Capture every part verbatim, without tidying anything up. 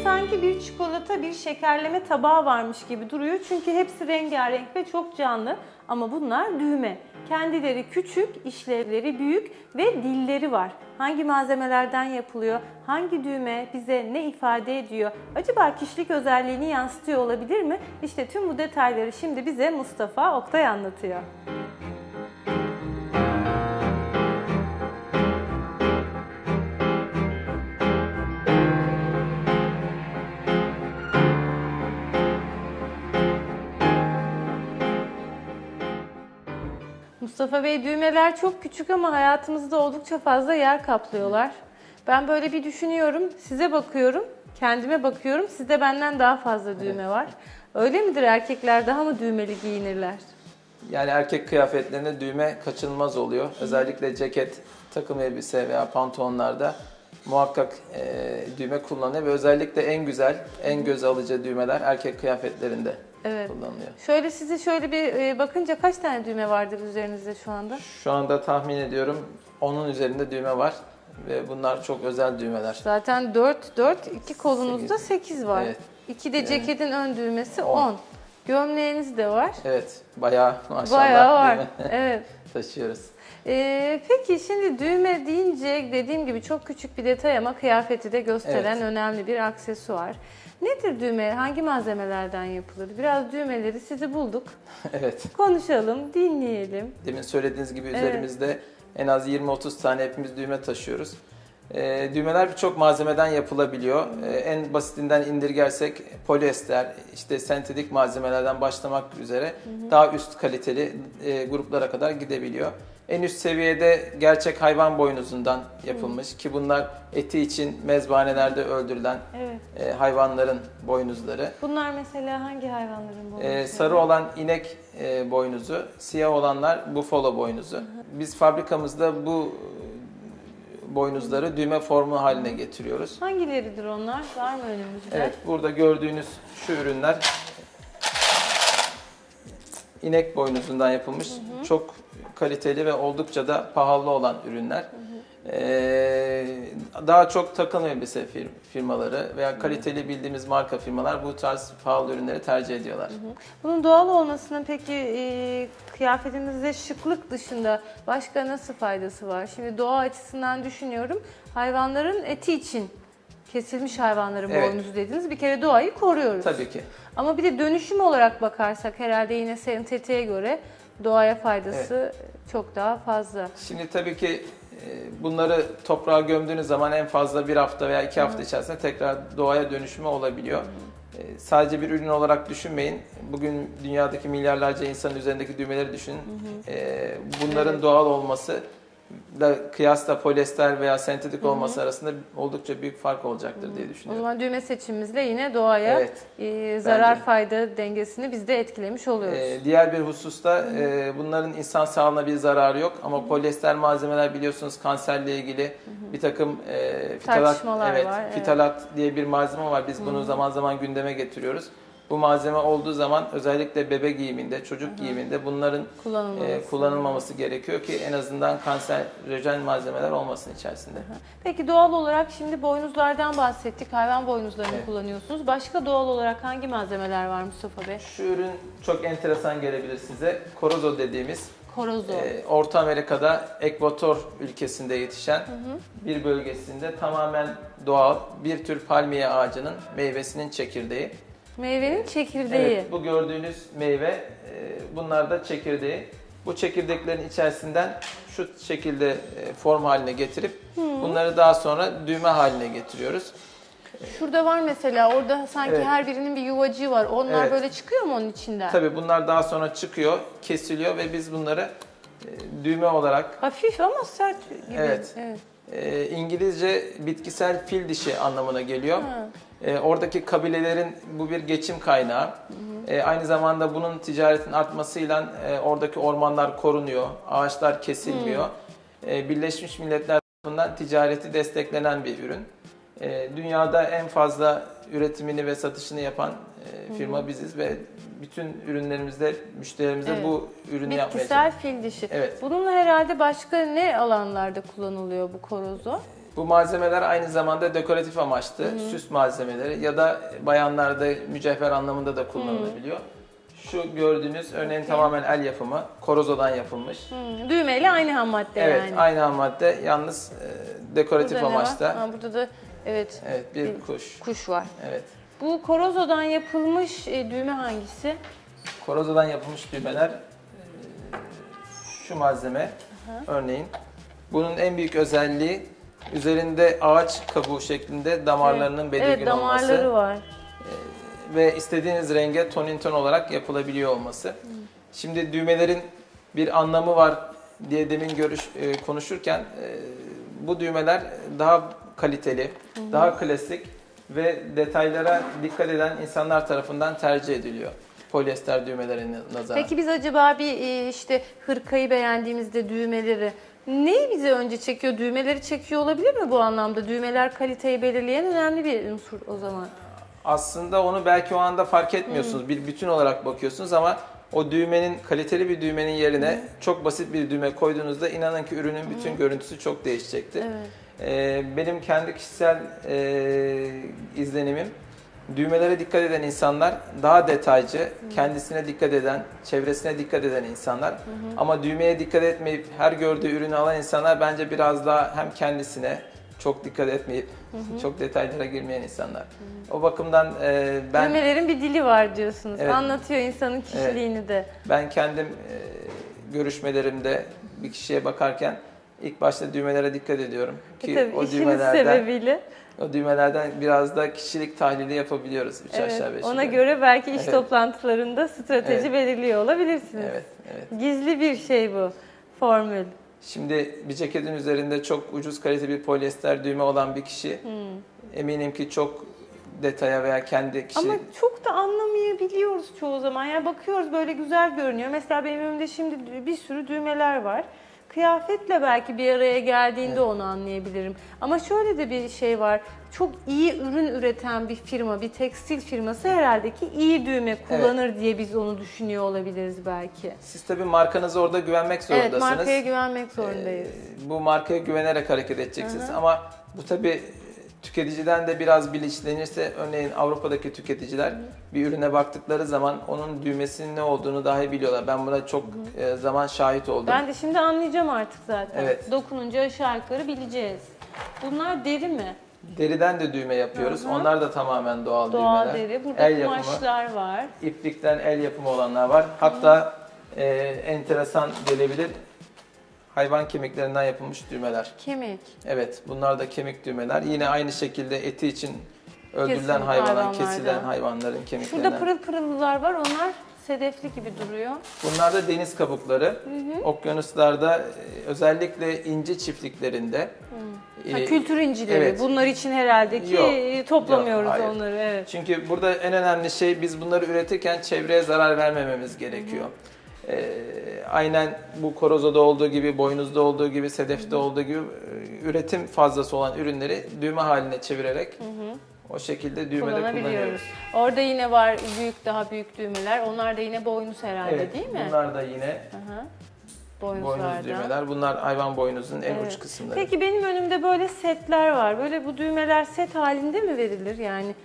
sanki bir çikolata, bir şekerleme tabağı varmış gibi duruyor. Çünkü hepsi rengarenk ve çok canlı. Ama bunlar düğme. Kendileri küçük, işlevleri büyük ve dilleri var. Hangi malzemelerden yapılıyor? Hangi düğme bize ne ifade ediyor? Acaba kişilik özelliğini yansıtıyor olabilir mi? İşte tüm bu detayları şimdi bize Mustafa Oktay anlatıyor. Mustafa Bey, düğmeler çok küçük ama hayatımızda oldukça fazla yer kaplıyorlar. Ben böyle bir düşünüyorum, size bakıyorum, kendime bakıyorum, sizde benden daha fazla düğme evet. var. Öyle midir, erkekler daha mı düğmeli giyinirler? Yani erkek kıyafetlerinde düğme kaçınılmaz oluyor. Özellikle ceket, takım elbise veya pantolonlarda muhakkak e, düğme kullanılıyor ve özellikle en güzel, en göz alıcı düğmeler erkek kıyafetlerinde. Evet. Kullanılıyor. Şöyle sizi şöyle bir bakınca kaç tane düğme vardır üzerinizde şu anda? Şu anda tahmin ediyorum onun üzerinde düğme var ve bunlar çok özel düğmeler. Zaten dört, dört, iki kolunuzda sekiz var. Evet. iki de ceketin evet. ön düğmesi on. Gömleğiniz de var. Evet, bayağı maşallah. Bayağı var. Evet. Taşıyoruz. Ee, peki şimdi düğme deyince dediğim gibi çok küçük bir detay ama kıyafeti de gösteren evet. önemli bir aksesuar. Nedir düğme? Hangi malzemelerden yapılır? Biraz düğmeleri sizi bulduk. Evet. Konuşalım, dinleyelim. Demin söylediğiniz gibi evet. üzerimizde en az yirmi otuz tane hepimiz düğme taşıyoruz. E, düğmeler birçok malzemeden yapılabiliyor. E, en basitinden indirgersek polyester, işte sentetik malzemelerden başlamak üzere hı hı. daha üst kaliteli e, gruplara kadar gidebiliyor. En üst seviyede gerçek hayvan boynuzundan yapılmış hmm. ki bunlar eti için mezbanelerde öldürülen evet. e, hayvanların boynuzları. Bunlar mesela hangi hayvanların boynuzu? E, sarı olan inek e, boynuzu, siyah olanlar bufalo boynuzu. Hı hı. Biz fabrikamızda bu boynuzları hı. düğme formu haline getiriyoruz. Hangileridir onlar? Var mı önümüzde? Evet, burada gördüğünüz şu ürünler inek boynuzundan yapılmış. Hı hı. Çok kaliteli ve oldukça da pahalı olan ürünler. Hı hı. Ee, daha çok takım elbise fir firmaları veya kaliteli bildiğimiz marka firmalar bu tarz pahalı ürünleri tercih ediyorlar. Hı hı. Bunun doğal olmasının peki e, kıyafetinizde şıklık dışında başka nasıl faydası var? Şimdi doğa açısından düşünüyorum. Hayvanların eti için kesilmiş hayvanların evet. boynuzu dediniz. Bir kere doğayı koruyoruz. Tabii ki. Ama bir de dönüşüm olarak bakarsak herhalde yine sentetiğe göre doğaya faydası evet. çok daha fazla. Şimdi tabii ki bunları toprağa gömdüğünüz zaman en fazla bir hafta veya iki hafta Hı. içerisinde tekrar doğaya dönüşümü olabiliyor. Hı. Sadece bir ürün olarak düşünmeyin. Bugün dünyadaki milyarlarca insanın üzerindeki düğmeleri düşünün. Hı hı. Bunların evet. doğal olması da kıyasla polyester veya sentetik hı hı. olması arasında oldukça büyük fark olacaktır hı hı. diye düşünüyorum. O zaman düğme seçimimizle yine doğaya evet. e, zarar Bence. fayda dengesini biz de etkilemiş oluyoruz. Ee, diğer bir hususta e, bunların insan sağlığına bir zararı yok ama hı hı. polyester malzemeler biliyorsunuz kanserle ilgili hı hı. bir takım e, fitalat, evet, var, fitalat evet. diye bir malzeme var. Biz hı hı. bunu zaman zaman gündeme getiriyoruz. Bu malzeme olduğu zaman özellikle bebe giyiminde, çocuk Hı-hı. giyiminde bunların kullanılmaması. E, kullanılmaması gerekiyor ki en azından kanserojen malzemeler olmasın içerisinde. Hı-hı. Peki doğal olarak şimdi boynuzlardan bahsettik. Hayvan boynuzlarını evet. kullanıyorsunuz. Başka doğal olarak hangi malzemeler var Mustafa Bey? Şu ürün çok enteresan gelebilir size. Korozo dediğimiz. Korozo. E, Orta Amerika'da Ekvator ülkesinde yetişen Hı-hı. bir bölgesinde tamamen doğal bir tür palmiye ağacının meyvesinin çekirdeği. Meyvenin çekirdeği. Evet, bu gördüğünüz meyve, bunlar da çekirdeği. Bu çekirdeklerin içerisinden şu şekilde form haline getirip hmm. bunları daha sonra düğme haline getiriyoruz. Şurada var mesela, orada sanki evet. her birinin bir yuvacığı var. Onlar evet. böyle çıkıyor mu onun içinden? Tabii bunlar daha sonra çıkıyor, kesiliyor ve biz bunları düğme olarak... Hafif ama sert gibi. Evet. evet. E, İngilizce bitkisel fil dişi anlamına geliyor. E, oradaki kabilelerin bu bir geçim kaynağı. Hı hı. E, aynı zamanda bunun ticaretin artmasıyla e, oradaki ormanlar korunuyor, ağaçlar kesilmiyor. E, Birleşmiş Milletler tarafından ticareti desteklenen bir ürün. E, dünyada en fazla üretimini ve satışını yapan e, firma hı. biziz ve bütün ürünlerimizde, müşterilerimize evet. bu ürünü yapmaya çalışıyoruz. Bitkisel fil dişi. Evet. Bununla herhalde başka ne alanlarda kullanılıyor bu korozo? Bu malzemeler aynı zamanda dekoratif amaçlı, Hı-hı. süs malzemeleri ya da bayanlarda mücevher anlamında da kullanılabiliyor. Hı. Şu gördüğünüz örneğin okay. tamamen el yapımı, korozodan yapılmış. Hı. Düğmeyle aynı ham madde evet, yani. Evet, aynı ham madde, yalnız e, dekoratif burada amaçta. Ha, burada da evet, evet bir, bir kuş. Kuş var. Evet. Bu korozodan yapılmış e, düğme hangisi? Korozodan yapılmış düğmeler e, şu malzeme. Aha. Örneğin. Bunun en büyük özelliği üzerinde ağaç kabuğu şeklinde damarlarının evet. belirgin evet, damarları olması. var. Ve istediğiniz renge tonin ton olarak yapılabiliyor olması. Hı. Şimdi düğmelerin bir anlamı var diye demin görüş e, konuşurken e, bu düğmeler daha kaliteli, hı hı. daha klasik ve detaylara dikkat eden insanlar tarafından tercih ediliyor. Polyester düğmelerine nazaran. Peki biz acaba bir e, işte hırkayı beğendiğimizde düğmeleri neyi bize önce çekiyor? Düğmeleri çekiyor olabilir mi bu anlamda? Düğmeler kaliteyi belirleyen önemli bir unsur o zaman. Aslında onu belki o anda fark etmiyorsunuz. Hmm. Bir bütün olarak bakıyorsunuz ama o düğmenin, kaliteli bir düğmenin yerine hmm. çok basit bir düğme koyduğunuzda inanın ki ürünün bütün hmm. görüntüsü çok değişecektir. Evet. Ee, benim kendi kişisel e, izlenimim, düğmelere dikkat eden insanlar daha detaycı, hmm. kendisine dikkat eden, çevresine dikkat eden insanlar. Hmm. Ama düğmeye dikkat etmeyip her gördüğü ürünü alan insanlar bence biraz daha hem kendisine çok dikkat etmeyip hı hı. çok detaylara girmeyen insanlar. Hı hı. O bakımdan e, ben... Düğmelerin bir dili var diyorsunuz. Evet. Anlatıyor insanın kişiliğini evet. de. Ben kendim e, görüşmelerimde bir kişiye bakarken ilk başta düğmelere dikkat ediyorum. Ki e tabii, o düğmelerden sebebiyle. O düğmelerden biraz da kişilik tahlili yapabiliyoruz. Üç evet, aşağı beş ona yukarı. göre belki iş evet. toplantılarında strateji evet. belirliyor olabilirsiniz. Evet, evet. Gizli bir şey bu formül. Şimdi bir ceketin üzerinde çok ucuz kalite bir polyester düğme olan bir kişi hmm. eminim ki çok detaya veya kendi kişi... Ama çok da anlamayabiliyoruz çoğu zaman. Yani bakıyoruz böyle güzel görünüyor. Mesela benim önümde şimdi bir sürü düğmeler var. Kıyafetle belki bir araya geldiğinde evet. onu anlayabilirim. Ama şöyle de bir şey var. Çok iyi ürün üreten bir firma, bir tekstil firması herhalde ki iyi düğme kullanır evet. diye biz onu düşünüyor olabiliriz belki. Siz tabii markanıza orada güvenmek zorundasınız. Evet, markaya güvenmek zorundayız. Ee, bu markaya güvenerek hareket edeceksiniz. Hı-hı. Ama bu tabii tüketiciden de biraz bilinçlenirse, örneğin Avrupa'daki tüketiciler Hı-hı. bir ürüne baktıkları zaman onun düğmesinin ne olduğunu dahi biliyorlar. Ben buna çok Hı-hı. zaman şahit oldum. Ben de şimdi anlayacağım artık zaten. Evet. Dokununca aşağı yukarı bileceğiz. Bunlar deri mi? Deriden de düğme yapıyoruz. Hı-hı. Onlar da tamamen doğal, doğal düğmeler. Doğal deri. Burada el kumaşlar yapımı, var. İplikten el yapımı olanlar var. Hatta e, enteresan gelebilir. Hayvan kemiklerinden yapılmış düğmeler. Kemik. Evet, bunlar da kemik düğmeler. Yine aynı şekilde eti için öldürülen Kesin, hayvanların, kesilen hayvanların kemiklerinden. Şurada pırıl pırıllar var. Onlar sedefli gibi duruyor. Bunlar da deniz kabukları. Hı hı. Okyanuslarda özellikle inci çiftliklerinde. Hı. Ha, kültür incileri. Evet. Bunlar için herhalde ki yok, toplamıyoruz yok, onları. Evet. Çünkü burada en önemli şey biz bunları üretirken çevreye zarar vermememiz gerekiyor. Hı hı. Ee, aynen bu korozoda olduğu gibi, boynuzda olduğu gibi, sedefte olduğu gibi üretim fazlası olan ürünleri düğme haline çevirerek hı hı. o şekilde düğmede kullanıyoruz. Orada yine var büyük, daha büyük düğmeler. Onlar da yine boynuz herhalde evet, değil mi? Bunlar da yine boynuz düğmeler. Bunlar hayvan boynuzunun en evet. uç kısımları. Peki benim önümde böyle setler var. Böyle bu düğmeler set halinde mi verilir? Yani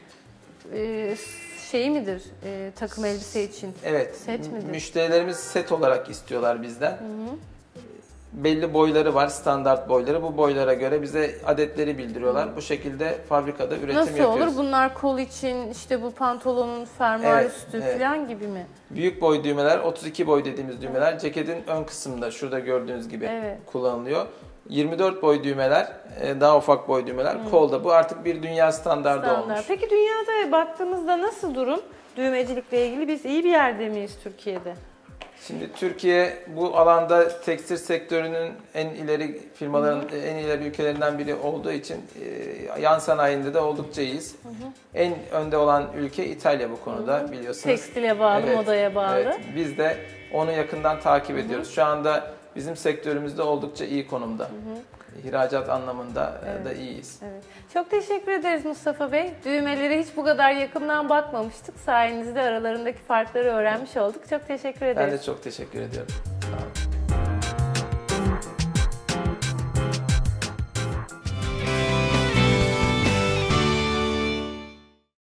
e, şey midir e, takım elbise için? Evet. Set midir? Müşterilerimiz set olarak istiyorlar bizden. Hı hı. Belli boyları var, standart boyları. Bu boylara göre bize adetleri bildiriyorlar. Hı. Bu şekilde fabrikada üretim Nasıl yapıyoruz. Nasıl olur? Bunlar kol için, işte bu pantolonun fermuar evet, üstü evet. falan gibi mi? Büyük boy düğmeler, otuz iki boy dediğimiz düğmeler ceketin ön kısmında şurada gördüğünüz gibi evet. kullanılıyor. yirmi dört boy düğmeler, daha ufak boy düğmeler hmm. kolda. Bu artık bir dünya standardı Standart. olmuş. Peki dünyada baktığımızda nasıl durum? Düğmecilikle ilgili biz iyi bir yerde miyiz Türkiye'de? Şimdi Türkiye bu alanda tekstil sektörünün en ileri firmaların, hı hı. en ileri ülkelerinden biri olduğu için e, yan sanayinde de oldukça iyiyiz. Hı hı. En önde olan ülke İtalya bu konuda hı hı. biliyorsunuz. Tekstile bağlı, evet, modaya bağlı. Evet. Biz de onu yakından takip ediyoruz. Hı hı. Şu anda bizim sektörümüzde oldukça iyi konumda. Hı hı. İhracat anlamında evet. da iyiyiz. Evet. Çok teşekkür ederiz Mustafa Bey. Düğmelere hiç bu kadar yakından bakmamıştık. Sayenizde aralarındaki farkları öğrenmiş olduk. Çok teşekkür ederiz. Ben de çok teşekkür ediyorum. Sağ olun.